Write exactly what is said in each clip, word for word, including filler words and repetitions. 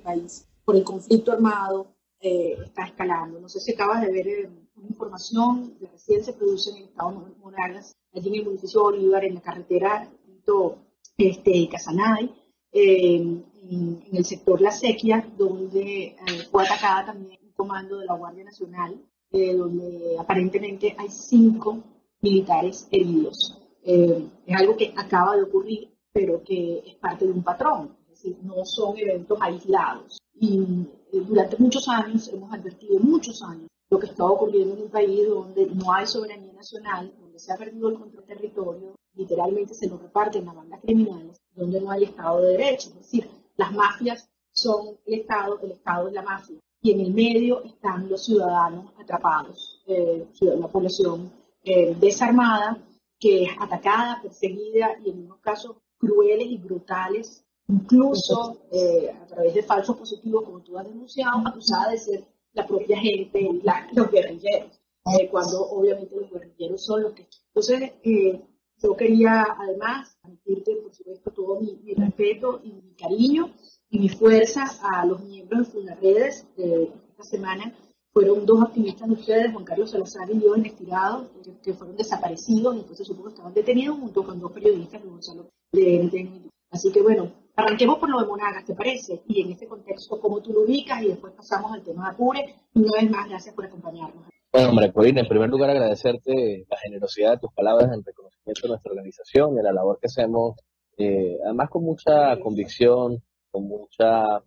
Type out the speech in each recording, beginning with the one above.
país por el conflicto armado eh, está escalando. No sé si acabas de ver eh, una información, la recién se produce en el estado de Monagas, allí en el municipio de Bolívar, en la carretera este, Casanay, eh, en, en el sector La Sequia, donde eh, fue atacada también un comando de la Guardia Nacional, eh, donde aparentemente hay cinco militares heridos. Eh, es algo que acaba de ocurrir, pero que es parte de un patrón, es decir, no son eventos aislados. Y eh, durante muchos años hemos advertido, muchos años, lo que está ocurriendo en un país donde no hay soberanía nacional, donde se ha perdido el control del territorio, literalmente se lo reparten las bandas criminales, donde no hay Estado de Derecho. Es decir, las mafias son el Estado, el Estado es la mafia. Y en el medio están los ciudadanos atrapados, eh, una población eh, desarmada, que es atacada, perseguida y en unos casos crueles y brutales, incluso eh, a través de falsos positivos, como tú has denunciado, acusada de ser la propia gente, la, los guerrilleros, eh, cuando obviamente los guerrilleros son los que... Entonces, eh, yo quería además admitirte, por supuesto, todo mi, mi respeto y mi cariño y mi fuerza a los miembros de Fundaredes de esta semana. Fueron dos activistas de ustedes, Juan Carlos Salazar y Dios Estirado, que, que fueron desaparecidos y después se supo que estaban detenidos junto con dos periodistas de Gonzalo de, de, Así que bueno, arranquemos por lo de Monagas, ¿te parece? Y en este contexto, cómo tú lo ubicas y después pasamos al tema de Apure. Y una vez más, gracias por acompañarnos. Bueno, María Corina, en primer lugar agradecerte la generosidad de tus palabras en reconocimiento de nuestra organización, de la labor que hacemos, eh, además con mucha convicción, con mucha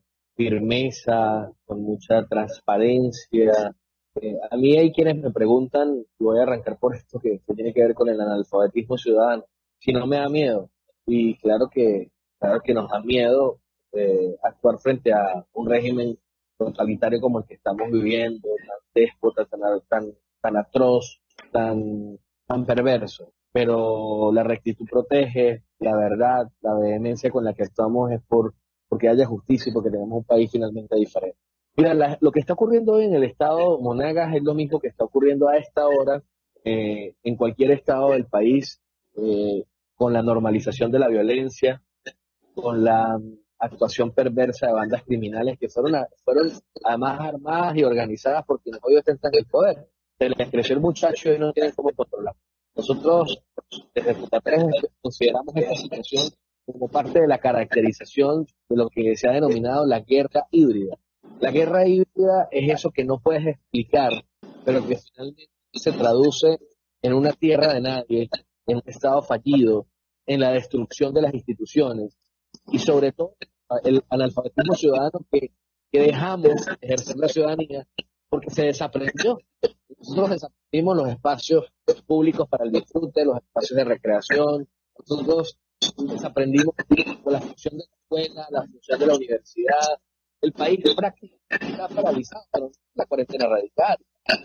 firmeza, con mucha transparencia. Eh, a mí hay quienes me preguntan, y voy a arrancar por esto que, que tiene que ver con el analfabetismo ciudadano, si no me da miedo. Y claro que, claro que nos da miedo eh, actuar frente a un régimen totalitario como el que estamos viviendo, tan déspota, tan, tan, tan atroz, tan, tan perverso. Pero la rectitud protege, la verdad, la vehemencia con la que actuamos es por porque haya justicia y porque tenemos un país finalmente diferente. Mira, la, lo que está ocurriendo hoy en el estado Monagas es lo mismo que está ocurriendo a esta hora eh, en cualquier estado del país, eh, con la normalización de la violencia, con la actuación perversa de bandas criminales que fueron, a, fueron además armadas y organizadas por quienes hoy ostentan el poder. Se les creció el muchacho y no tienen cómo controlar. Nosotros, desde Fundaredes, consideramos esta situación como parte de la caracterización de lo que se ha denominado la guerra híbrida. La guerra híbrida es eso que no puedes explicar, pero que finalmente se traduce en una tierra de nadie, en un estado fallido, en la destrucción de las instituciones y sobre todo el analfabetismo ciudadano que, que dejamos ejercer la ciudadanía porque se desaprendió. Nosotros desaprendimos los espacios públicos para el disfrute, los espacios de recreación, nosotros desaprendimos la función de la escuela, la función de la universidad. El país prácticamente está paralizado por la cuarentena radical.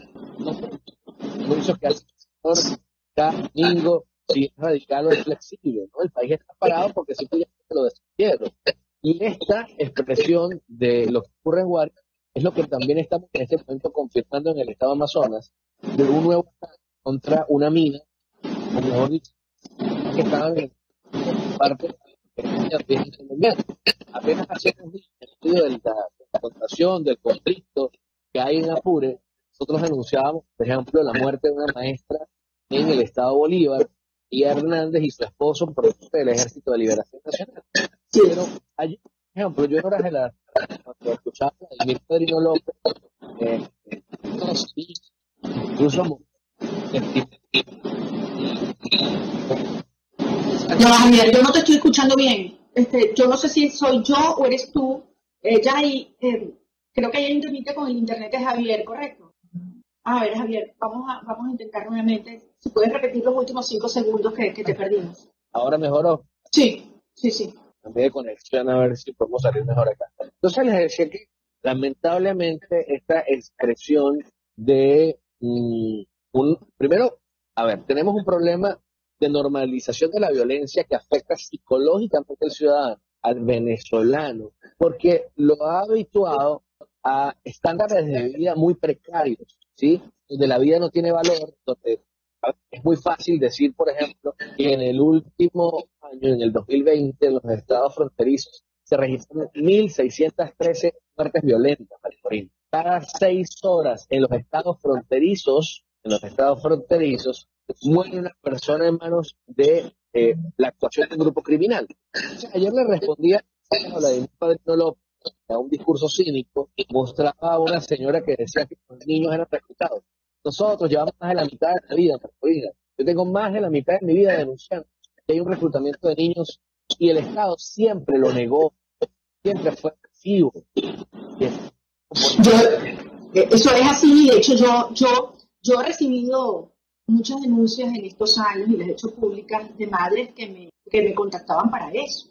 No sé, anuncios que hace el señor cada domingo, si es radical o es flexible, ¿no? El país está parado porque simplemente lo destruyeron. Y esta expresión de lo que ocurre en Guardia es lo que también estamos en este momento confirmando en el estado de Amazonas, de un nuevo ataque contra una mina, o mejor dicho, que estaban en parte de apenas hace unos días, en medio de la, de la contación, del conflicto que hay en Apure, nosotros denunciábamos, por ejemplo, la muerte de una maestra en el estado Bolívar, y Hernández y su esposo, producto del Ejército de Liberación Nacional. Pero allí, por ejemplo, yo en horas de la cuando escuchaba a Emilio Pedrino López, eh, eh, incluso No, Javier, yo no te estoy escuchando bien. Este, yo no sé si soy yo o eres tú. Eh, ya ahí, eh, creo que hay un temita con el internet de Javier, ¿correcto? A ver, Javier, vamos a, vamos a intentar nuevamente. Si puedes repetir los últimos cinco segundos que, que te perdimos. ¿Ahora mejoró? Sí, sí, sí. Cambié de conexión a ver si podemos salir mejor acá. Entonces les decía que lamentablemente esta expresión de um, un, primero, a ver, tenemos un problema de normalización de la violencia que afecta psicológicamente al ciudadano, al venezolano, porque lo ha habituado a estándares de vida muy precarios, ¿sí? Donde la vida no tiene valor, donde es muy fácil decir, por ejemplo, que en el último año, en el dos mil veinte, en los estados fronterizos, se registraron mil seiscientas trece muertes violentas, María. Cada seis horas en los estados fronterizos, en los estados fronterizos, muere una persona en manos de eh, la actuación de un grupo criminal. O sea, ayer le respondía a Vladimir Padrino López a un discurso cínico, mostraba a una señora que decía que los niños eran reclutados. Nosotros llevamos más de la mitad de la vida, Marcolina. Yo tengo más de la mitad de mi vida denunciando que hay un reclutamiento de niños y el Estado siempre lo negó, siempre fue pasivo. Yo, eh, eso es así, de hecho yo, yo, yo he recibido muchas denuncias en estos años y las he hecho públicas de madres que me, que me contactaban para eso.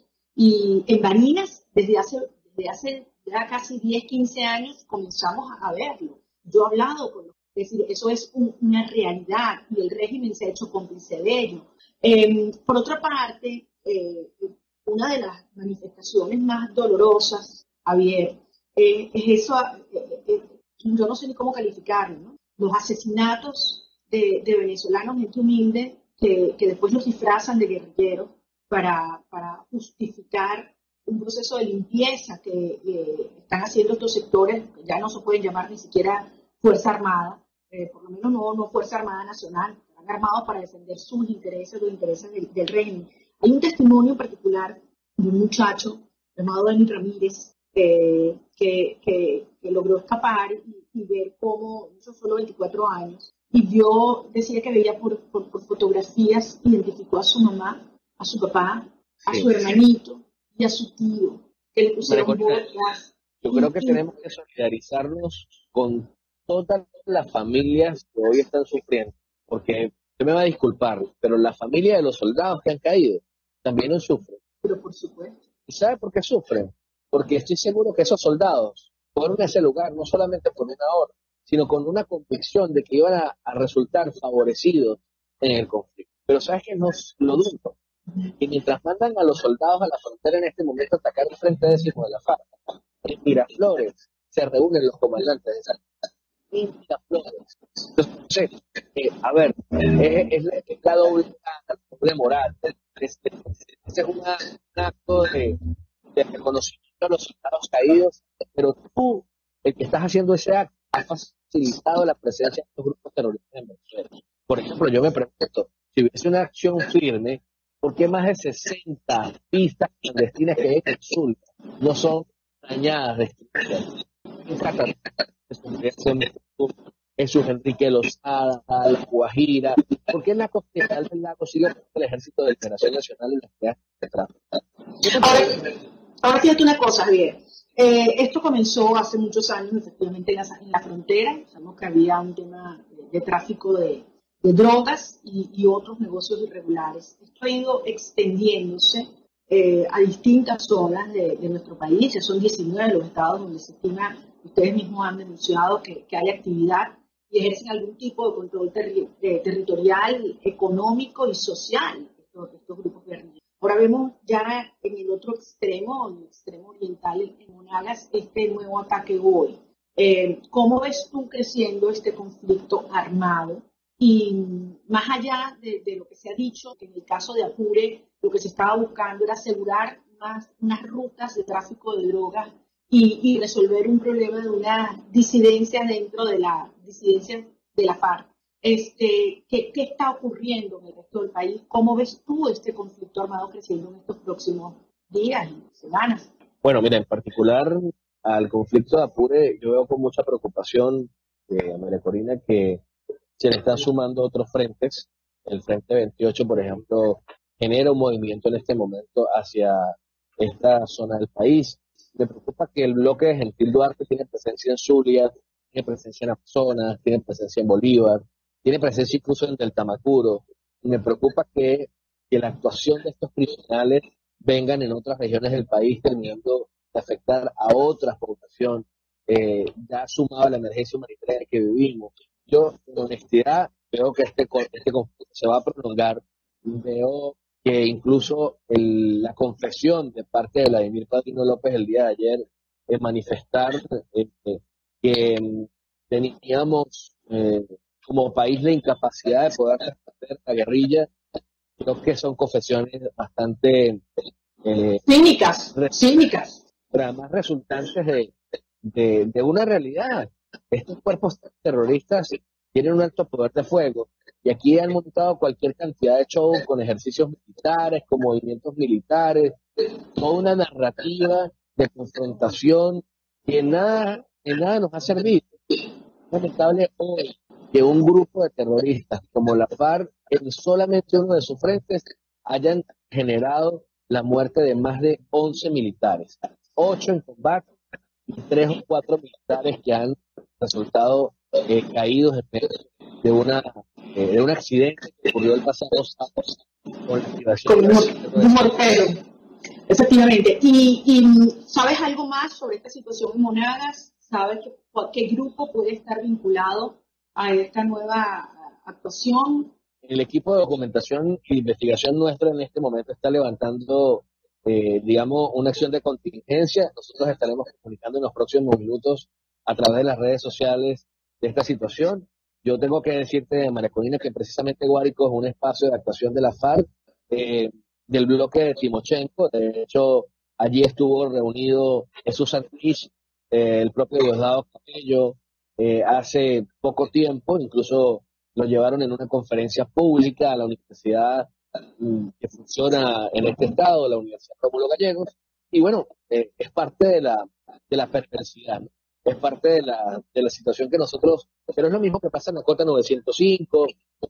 Y en Barinas, desde hace, desde hace ya casi diez, quince años, comenzamos a verlo. Yo he hablado con los, es decir, eso es un, una realidad y el régimen se ha hecho cómplice de ello. Eh, por otra parte, eh, una de las manifestaciones más dolorosas, Javier, eh, es eso, eh, eh, yo no sé ni cómo calificarlo, ¿no? Los asesinatos de, de venezolanos, gente humilde, que, que después los disfrazan de guerrilleros para, para justificar un proceso de limpieza que eh, están haciendo estos sectores, que ya no se pueden llamar ni siquiera Fuerza Armada, eh, por lo menos no, no Fuerza Armada Nacional, están armados para defender sus intereses, los intereses del, del régimen. Hay un testimonio en particular de un muchacho llamado Dani Ramírez, eh, que, que, que logró escapar y, y ver cómo, hizo solo veinticuatro años, y vio, decía que veía por, por, por fotografías, identificó a su mamá, a su papá, a Sí. su hermanito y a su tío, que le pusieron botas. Yo creo que tenemos que solidarizarnos con todas las familias que hoy están sufriendo, porque usted me va a disculpar, pero la familia de los soldados que han caído también sufren. Pero por supuesto. ¿Y sabe por qué sufren? Porque estoy seguro que esos soldados fueron a ese lugar no solamente por una hora, sino con una convicción de que iban a, a resultar favorecidos en el conflicto. Pero ¿sabes qué es lo duro? Que mientras mandan a los soldados a la frontera en este momento a atacar el frente décimo de la FARC, en Miraflores se reúnen los comandantes de esa en Miraflores. Entonces, eh, a ver, es, es, la, es la doble, la doble moral. Este es una, un acto de, de reconocimiento a los soldados caídos, pero tú, el que estás haciendo ese acto, has facilitado la presencia de estos grupos terroristas en Venezuela. Por ejemplo, yo me pregunto, si hubiese una acción firme, ¿por qué más de sesenta pistas clandestinas que hay en el sur no son dañadas, destruidas? Jesús Enrique Lozada, La Guajira. ¿Por qué en la costa del lago sigue el ejército de liberación nacional y las ideas detrás? Ahora, ahora fíjate una cosa, Javier. Eh, esto comenzó hace muchos años, efectivamente, en la, en la frontera. Sabemos que había un tema de, de tráfico de, de drogas y, y otros negocios irregulares. Esto ha ido extendiéndose eh, a distintas zonas de, de nuestro país. Ya son diecinueve los estados donde se estima, ustedes mismos han denunciado que, que hay actividad y ejercen algún tipo de control terri de, territorial, económico y social estos, estos grupos guerrilleros. Ahora vemos ya en el otro extremo, en el extremo oriental, en Monagas, este nuevo ataque hoy. Eh, ¿Cómo ves tú creciendo este conflicto armado? Y más allá de, de lo que se ha dicho, que en el caso de Apure, lo que se estaba buscando era asegurar unas, unas rutas de tráfico de drogas y, y resolver un problema de una disidencia dentro de la disidencia de la FARC. Este, ¿qué, ¿Qué está ocurriendo en el resto del país? ¿Cómo ves tú este conflicto armado creciendo en estos próximos días y semanas? Bueno, mira, en particular al conflicto de Apure, yo veo con mucha preocupación, eh, María Corina, que se le están sumando otros frentes. El Frente veintiocho, por ejemplo, genera un movimiento en este momento hacia esta zona del país. Me preocupa que el bloque de Gentil Duarte tiene presencia en Zulia, tiene presencia en Amazonas, tiene presencia en Bolívar, tiene presencia incluso en Del Tamacuro. Y me preocupa que, que la actuación de estos criminales vengan en otras regiones del país, terminando de afectar a otra población, eh, ya sumado a la emergencia humanitaria que vivimos. Yo, en honestidad, veo que este, este conflicto se va a prolongar. Veo que incluso el, la confesión de parte de Vladimir Padrino López el día de ayer es manifestar eh, eh, que eh, teníamos eh, como país la incapacidad de poder responder la guerrilla. Creo que son confesiones bastante eh, Cínicas, re- cínicas. pero además resultantes de, de, de una realidad. Estos cuerpos terroristas tienen un alto poder de fuego y aquí han montado cualquier cantidad de show con ejercicios militares, con movimientos militares, toda una narrativa de confrontación que en nada, en nada nos ha servido. Lamentable hoy que un grupo de terroristas como la FARC, en solamente uno de sus frentes, hayan generado la muerte de más de once militares, ocho en combate y tres o cuatro militares que han resultado eh, caídos en medio de, una, eh, de un accidente que ocurrió el pasado sábado con la activación Con de un, un mor- centro de un seguridad. mortero, efectivamente. Y, y, ¿sabes algo más sobre esta situación en Monagas? ¿Sabes qué, qué grupo puede estar vinculado a esta nueva actuación? El equipo de documentación e investigación nuestro en este momento está levantando, eh, digamos, una acción de contingencia. Nosotros estaremos comunicando en los próximos minutos a través de las redes sociales de esta situación. Yo tengo que decirte, María Corina, que precisamente Guárico es un espacio de actuación de la FARC, eh, del bloque de Timochenko. De hecho, allí estuvo reunido Jesús Santrich, eh, el propio Diosdado Cabello, eh, hace poco tiempo, incluso lo llevaron en una conferencia pública a la universidad mm, que funciona en este estado, la Universidad Rómulo Gallegos, y bueno, eh, es parte de la, de la perversidad, ¿no? Es parte de la, de la situación que nosotros, pero es lo mismo que pasa en la Cota novecientos cinco,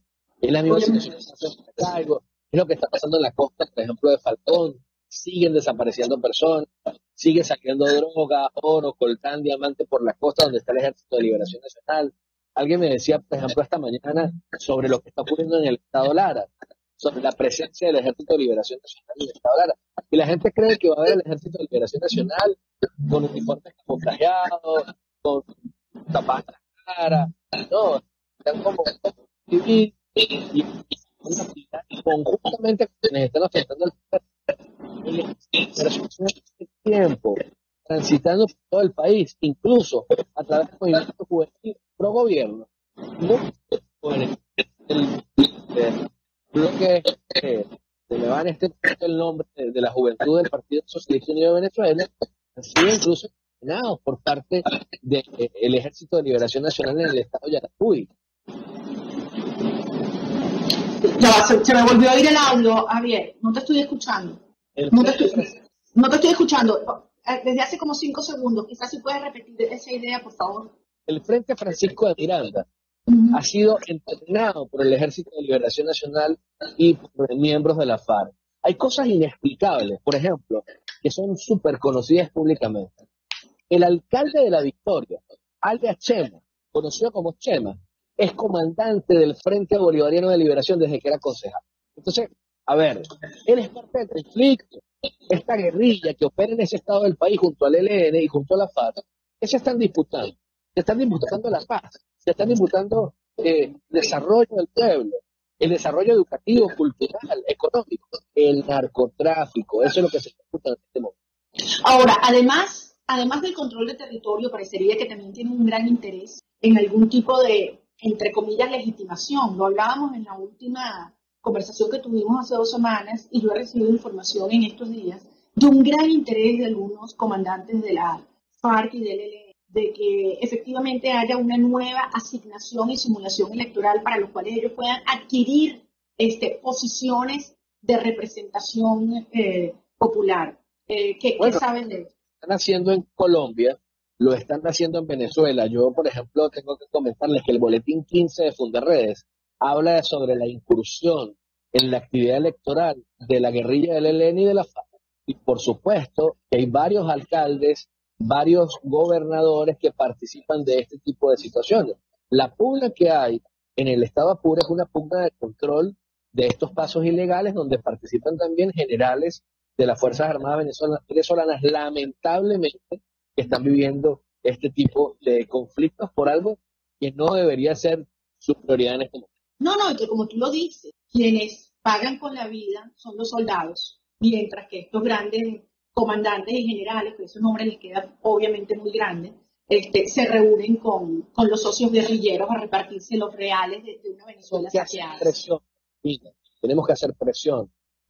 es la misma situación que pasa en Maracaibo, es lo que está pasando en la costa, por ejemplo, de Falcón, siguen desapareciendo personas, sigue saliendo droga, oro, coltán, diamante por la costa donde está el Ejército de Liberación Nacional. Alguien me decía, por ejemplo, esta mañana sobre lo que está ocurriendo en el Estado Lara, sobre la presencia del Ejército de Liberación Nacional en el Estado Lara. Y la gente cree que va a haber el Ejército de Liberación Nacional con uniformes camuflajeados, con tapadas en la cara. No, están como civil y, y una actividad conjuntamente con quienes están ostentando el poder. El ejército de tiempo transitando por todo el país, incluso a través de movimientos juveniles pro gobierno. Muchos jóvenes del del bloque, eh, se me va en este momento el nombre de, de la juventud del Partido Socialista Unido de Venezuela, han sido incluso condenados por parte del Ejército de Liberación Nacional en el estado de Yaracuy. Ya va, se, se me volvió a ir el audio, Javier. No te estoy escuchando. El No te Frente estoy, no te estoy escuchando. Eh, Desde hace como cinco segundos. Quizás si puedes repetir esa idea, por favor. El Frente Francisco de Miranda Ujú. ha sido entrenado por el Ejército de Liberación Nacional y por miembros de la FARC. Hay cosas inexplicables, por ejemplo, que son súper conocidas públicamente. El alcalde de La Victoria, alias Chema, conocido como Chema, es comandante del Frente Bolivariano de Liberación desde que era concejal. Entonces, a ver, él es parte del conflicto. Esta guerrilla que opera en ese estado del país junto al E L N y junto a la FARC, ¿qué se están disputando? Se están disputando la paz, se están disputando eh, el desarrollo del pueblo, el desarrollo educativo, cultural, económico, el narcotráfico. Eso es lo que se disputa en este momento. Ahora, además, además del control de territorio, parecería que también tiene un gran interés en algún tipo de, entre comillas, legitimación. Lo hablábamos en la última conversación que tuvimos hace dos semanas y yo he recibido información en estos días de un gran interés de algunos comandantes de la FARC y del E L N de que efectivamente haya una nueva asignación y simulación electoral para los cuales ellos puedan adquirir este, posiciones de representación eh, popular. Eh, ¿qué, Bueno, ¿Qué saben de eso? están haciendo en Colombia, lo están haciendo en Venezuela. Yo, por ejemplo, tengo que comentarles que el boletín quince de Fundarredes habla sobre la incursión en la actividad electoral de la guerrilla del E L N y de la FARC. Y por supuesto que hay varios alcaldes, varios gobernadores que participan de este tipo de situaciones. La pugna que hay en el estado Apure es una pugna de control de estos pasos ilegales donde participan también generales de las Fuerzas Armadas venezolanas, venezolanas lamentablemente, que están viviendo este tipo de conflictos por algo que no debería ser su prioridad en este momento. No, no, que como tú lo dices, quienes pagan con la vida son los soldados, mientras que estos grandes comandantes y generales, que esos nombres les quedan obviamente muy grandes, este, se reúnen con, con los socios guerrilleros a repartirse los reales de, de una Venezuela Tenemos que hacer saqueada. presión, mira, tenemos que hacer presión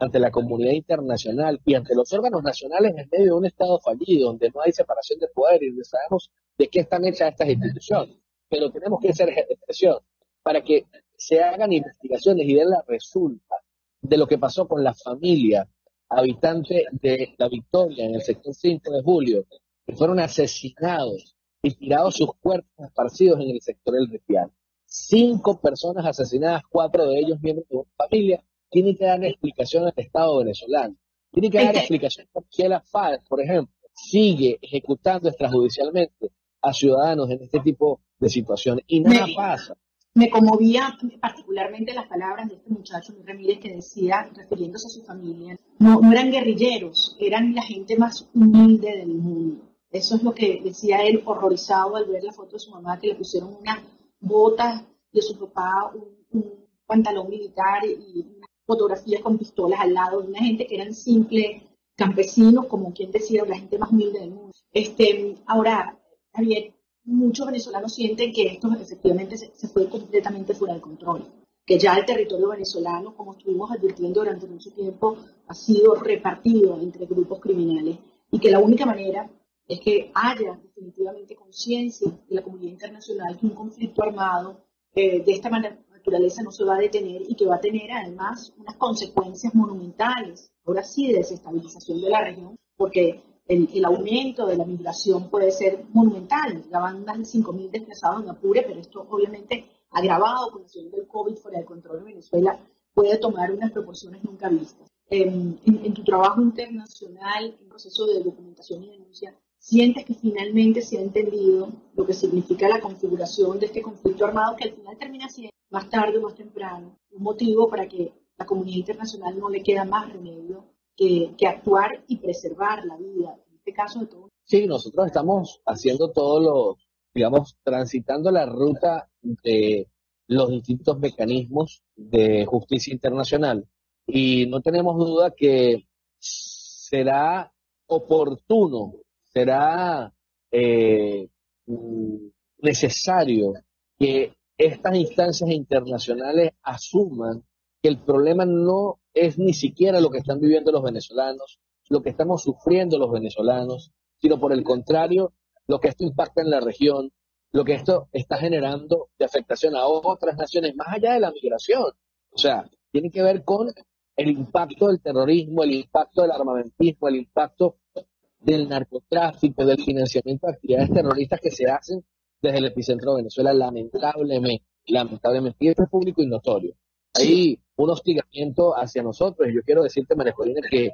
ante la comunidad internacional y ante los órganos nacionales en medio de un Estado fallido, donde no hay separación de poder y donde sabemos de qué están hechas estas instituciones. Pero tenemos que hacer eje de presión para que se hagan investigaciones y den la resulta de lo que pasó con la familia habitante de La Victoria en el sector cinco de julio, que fueron asesinados y tirados sus cuerpos esparcidos en el sector del Ripial. Cinco personas asesinadas, cuatro de ellos miembros de una familia. Tiene que dar explicación al Estado venezolano. Tiene que dar explicación por qué la FARC, por ejemplo, sigue ejecutando extrajudicialmente a ciudadanos en este tipo de situaciones. Y nada me, pasa. Me conmovía particularmente las palabras de este muchacho, Luis Ramírez, que decía, refiriéndose a su familia, no, no eran guerrilleros, eran la gente más humilde del mundo. Eso es lo que decía él, horrorizado al ver la foto de su mamá, que le pusieron unas botas de su papá, un, un pantalón militar y una fotografía con pistolas al lado de una gente que eran simples campesinos, como quien decía, la gente más humilde del mundo. Este, ahora, Javier, muchos venezolanos sienten que esto efectivamente se, se fue completamente fuera de control, que ya el territorio venezolano, como estuvimos advirtiendo durante mucho tiempo, ha sido repartido entre grupos criminales y que la única manera es que haya definitivamente conciencia de la comunidad internacional que un conflicto armado eh, de esta naturaleza no se va a detener y que va a tener además unas consecuencias monumentales, ahora sí, de desestabilización de la región, porque el, el aumento de la migración puede ser monumental. Ya van más de cinco mil desplazados en Apure, pero esto obviamente agravado con la situación del COVID fuera de control en Venezuela puede tomar unas proporciones nunca vistas. En, en, en tu trabajo internacional, en proceso de documentación y denuncia, ¿sientes que finalmente se ha entendido lo que significa la configuración de este conflicto armado que al final termina siendo, más tarde o más temprano, un motivo para que la comunidad internacional no le queda más remedio que, que actuar y preservar la vida, en este caso de todos? Sí, nosotros estamos haciendo todo lo, digamos, transitando la ruta de los distintos mecanismos de justicia internacional y no tenemos duda que será oportuno, será eh, necesario que estas instancias internacionales asuman que el problema no es ni siquiera lo que están viviendo los venezolanos, lo que estamos sufriendo los venezolanos, sino por el contrario, lo que esto impacta en la región, lo que esto está generando de afectación a otras naciones, más allá de la migración. O sea, tiene que ver con el impacto del terrorismo, el impacto del armamentismo, el impacto del narcotráfico, del financiamiento de actividades terroristas que se hacen desde el epicentro de Venezuela, lamentablemente, lamentablemente, y esto es público y notorio. Hay un hostigamiento hacia nosotros, y yo quiero decirte, María Corina, que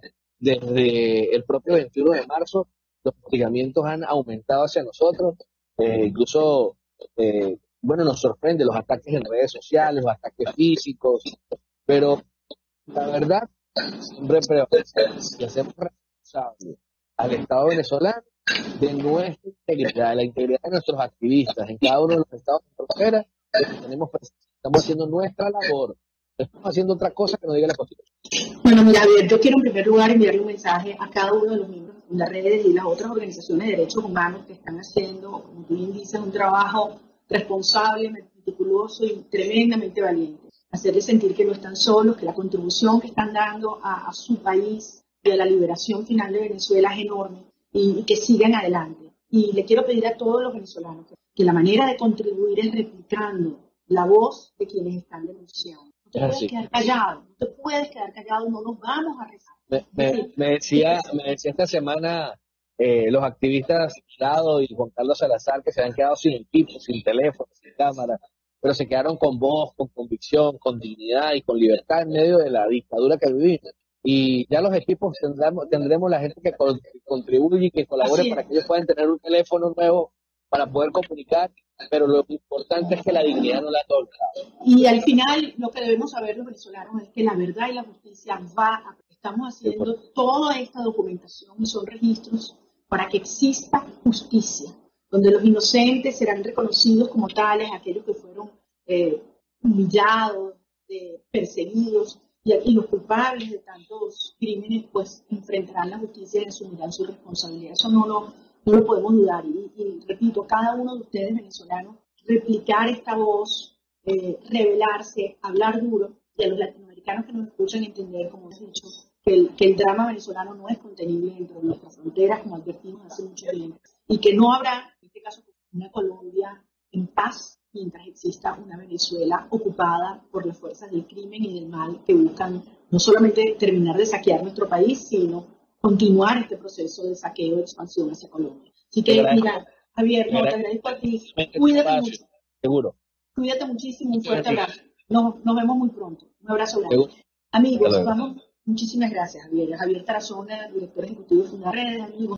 desde el propio veintiuno de marzo los hostigamientos han aumentado hacia nosotros, eh, incluso, eh, bueno, nos sorprende los ataques en redes sociales, los ataques físicos, pero la verdad siempre prevalece y hacemos responsable al Estado venezolano de nuestra integridad, de la integridad de nuestros activistas en cada uno de los estados de frontera. Tenemos, estamos haciendo nuestra labor, no estamos haciendo otra cosa que nos diga la Constitución. Bueno, mira, Javier, yo quiero en primer lugar enviarle un mensaje a cada uno de los miembros de las redes y las otras organizaciones de derechos humanos que están haciendo, como tú bien dices, un trabajo responsable, meticuloso y tremendamente valiente. Hacerles sentir que no están solos, que la contribución que están dando a, a su país y a la liberación final de Venezuela es enorme y, y que sigan adelante. Y le quiero pedir a todos los venezolanos que, que la manera de contribuir es replicando la voz de quienes están denunciando. No te puedes quedar callado, no te puedes quedar callado, no nos vamos a rezar. Me, me, me decía, me decía esta semana eh, los activistas Lado y Juan Carlos Salazar que se habían quedado sin equipo, sin teléfono, sin cámara, pero se quedaron con voz, con convicción, con dignidad y con libertad en medio de la dictadura que vivimos. Y ya los equipos tendremos, tendremos la gente que contribuye y que colabore para que ellos puedan tener un teléfono nuevo para poder comunicar, pero lo importante es que la dignidad no la toca. Y al final lo que debemos saber los venezolanos es que la verdad y la justicia va a... Estamos haciendo toda esta documentación y son registros para que exista justicia, donde los inocentes serán reconocidos como tales, aquellos que fueron eh, humillados, eh, perseguidos, y, y los culpables de tantos crímenes pues enfrentarán la justicia y asumirán su responsabilidad. Eso no lo, no lo podemos dudar. Y, y repito, cada uno de ustedes venezolanos, replicar esta voz, eh, rebelarse, hablar duro, y a los latinoamericanos latinoamericanos que nos escuchan entender, como has dicho, que el, que el drama venezolano no es contenible dentro de nuestras fronteras, como advertimos hace mucho tiempo, y que no habrá, en este caso, una Colombia en paz mientras exista una Venezuela ocupada por las fuerzas del crimen y del mal que buscan no solamente terminar de saquear nuestro país, sino continuar este proceso de saqueo y expansión hacia Colombia. Así que, mira, Javier, no, te agradezco a ti. Cuídate mucho. Seguro. Cuídate muchísimo, un fuerte abrazo. Nos, nos vemos muy pronto. Un abrazo grande. Amigos, vamos. Muchísimas gracias, Javier. Javier Tarazona, director ejecutivo de Fundaredes, amigos.